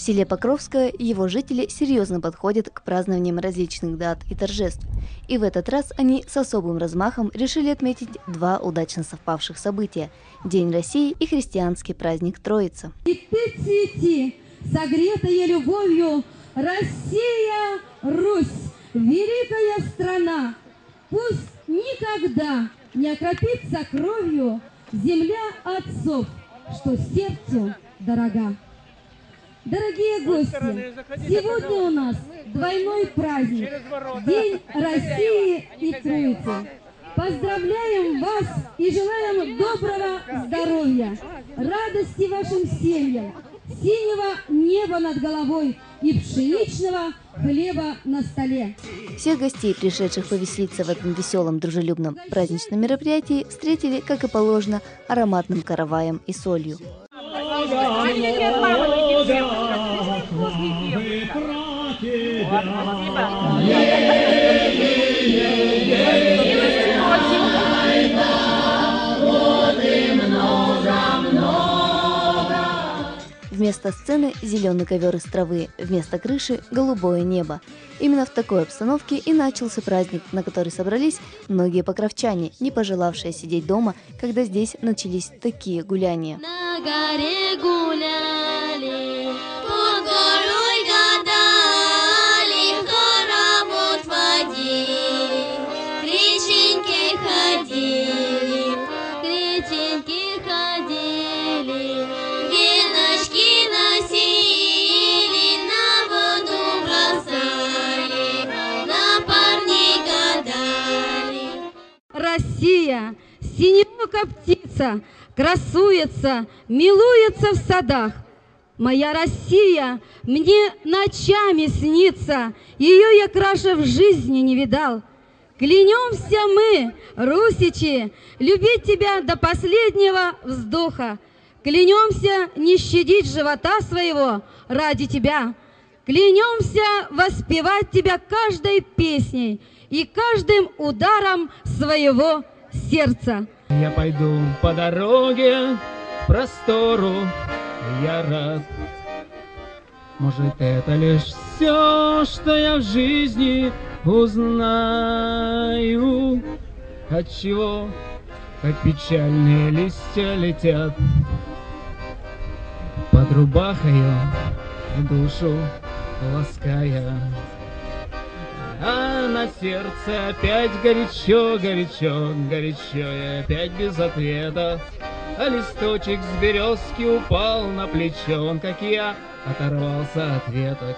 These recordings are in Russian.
селе Покровское его жители серьезно подходят к празднованиям различных дат и торжеств. И в этот раз они с особым размахом решили отметить два удачно совпавших события – День России и христианский праздник Троицы. И ты цвети, согретая любовью, Россия, Русь, великая страна, пусть никогда не окропится кровью земля отцов, что сердцу дорога. Дорогие гости, сегодня у нас двойной праздник – День России и Троицы. Поздравляем вас и желаем доброго здоровья, радости вашим семьям, синего неба над головой и пшеничного хлеба на столе. Всех гостей, пришедших повеселиться в этом веселом, дружелюбном праздничном мероприятии, встретили, как и положено, ароматным караваем и солью. Вместо сцены зеленый ковер из травы, вместо крыши голубое небо. Именно в такой обстановке и начался праздник, на который собрались многие покровчане, не пожелавшие сидеть дома, когда здесь начались такие гуляния. На горе гуляли, под горой гадали, хоровод водили, к реченьке ходили, к реченьке ходили, веночки носили, на воду бросали, на парней гадали. Россия, синеокая птица, красуется, милуется в садах. Моя Россия мне ночами снится, ее я краше в жизни не видал. Клянемся мы, русичи, любить тебя до последнего вздоха. Клянемся не щадить живота своего ради тебя. Клянемся воспевать тебя каждой песней и каждым ударом своего сердца. Я пойду по дороге к простору, я рад. Может, это лишь все, что я в жизни узнаю. Отчего, как печальные листья летят под рубахою, душу лаская. А на сердце опять горячо, горячо, горячо, и опять без ответа. А листочек с березки упал на плечо, он, как я, оторвался от веток.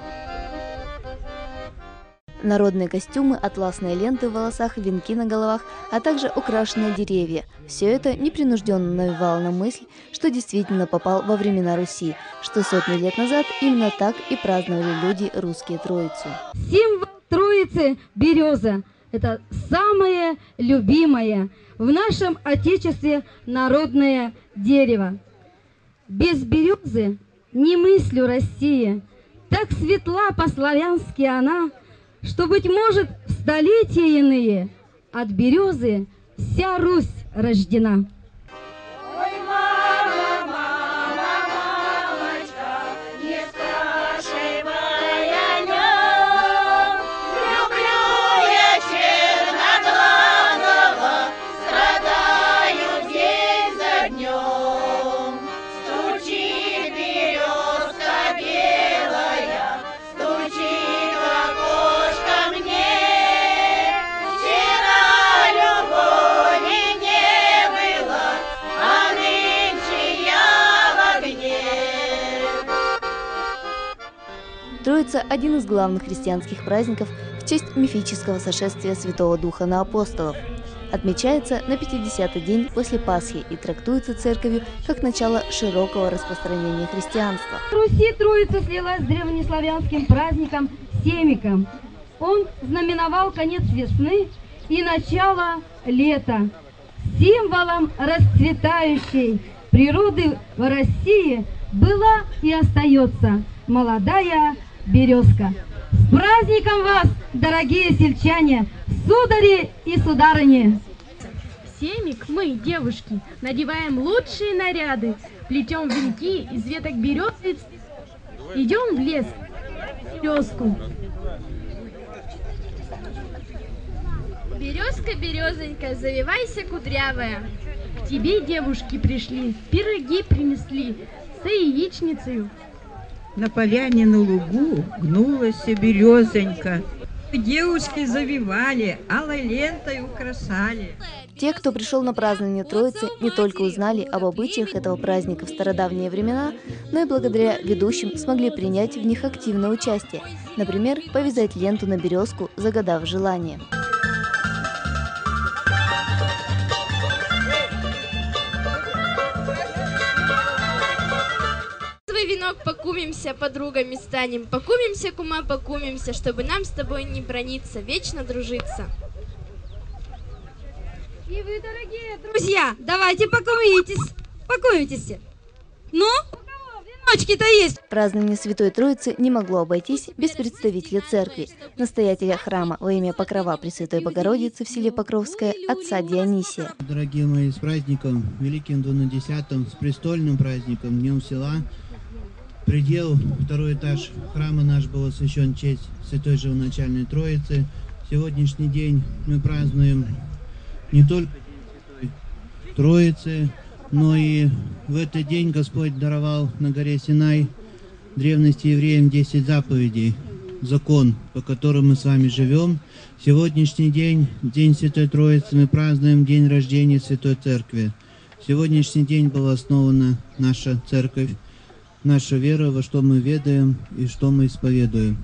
Народные костюмы, атласные ленты в волосах, венки на головах, а также украшенные деревья. Все это непринужденно навевало на мысль, что действительно попал во времена Руси, что сотни лет назад именно так и праздновали люди русские Троицу. Символ Троицы – береза. Это самое любимое в нашем Отечестве народное дерево. Без березы не мыслю России. Так светла по-славянски она, что, быть может, в столетия иные от березы вся Русь рождена. Троица – один из главных христианских праздников в честь мифического сошествия Святого Духа на апостолов. Отмечается на 50-й день после Пасхи и трактуется церковью как начало широкого распространения христианства. В Руси Троица слилась с древнеславянским праздником Семиком. Он знаменовал конец весны и начало лета. Символом расцветающей природы в России была и остается молодая березка. С праздником вас, дорогие сельчане, судари и сударыни! В Семик мы, девушки, надеваем лучшие наряды, плетем венки из веток березы. Идем в лес, березку. Березка, березонька, завивайся, кудрявая. К тебе девушки пришли, пироги принесли с яичницей. На поляне на лугу гнулась березонька. Девушки завивали, алой лентой украшали. Те, кто пришел на празднование Троицы, не только узнали об обычаях этого праздника в стародавние времена, но и благодаря ведущим смогли принять в них активное участие. Например, повязать ленту на березку, загадав желание. Венок покумимся, подругами станем, покумимся, кума, покумимся, чтобы нам с тобой не браниться, вечно дружиться. И вы, дорогие друзья, давайте покумитесь. Ну, у кого веночки-то есть? Празднование Святой Троицы не могло обойтись без представителя церкви, настоятеля храма во имя Покрова Пресвятой Богородицы в селе Покровское, отца Дионисия. Дорогие мои, с праздником Великим Двунадесятым, с престольным праздником, Днем села. Предел, второй этаж храма наш был освящен в честь Святой Живоначальной Троицы. Сегодняшний день мы празднуем не только День Святой Троицы, но и в этот день Господь даровал на горе Синай древности евреям 10 заповедей, закон, по которому мы с вами живем. Сегодняшний день, День Святой Троицы, мы празднуем день рождения Святой Церкви. В сегодняшний день была основана наша церковь, наша вера, во что мы ведаем и что мы исповедуем.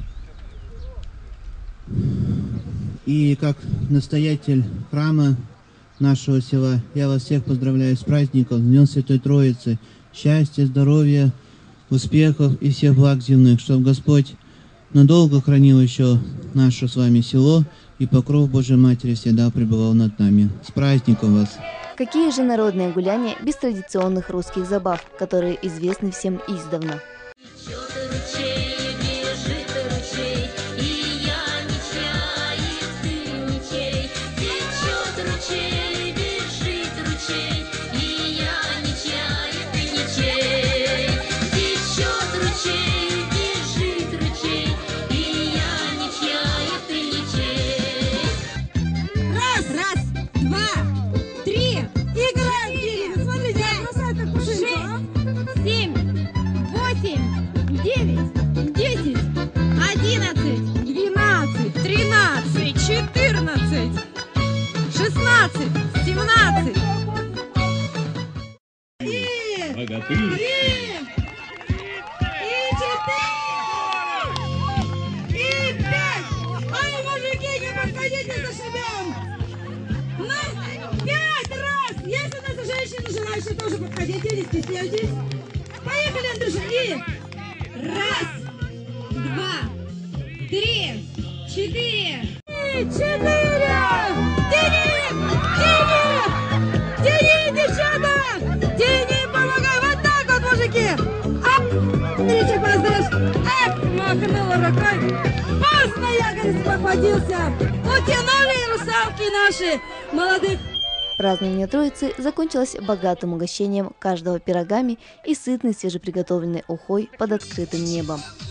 И как настоятель храма нашего села, я вас всех поздравляю с праздником, с Днем Святой Троицы. Счастья, здоровья, успехов и всех благ земных, чтобы Господь надолго хранил еще наше с вами село, и покров Божьей Матери всегда пребывал над нами. С праздником вас! Какие же народные гуляния без традиционных русских забав, которые известны всем издавна? Желающие тоже подходите, не стесняйтесь. Поехали, Андрюша. Раз, два, три, четыре. Тяни, девчата! Тяни, помогай! Вот так вот, мужики! Смотрите, поздравь! Эх, махнула рукой! Поздно я, говорит, похватился! Утянули русалки наши молодых! Празднование Троицы закончилось богатым угощением каждого пирогами и сытной свежеприготовленной ухой под открытым небом.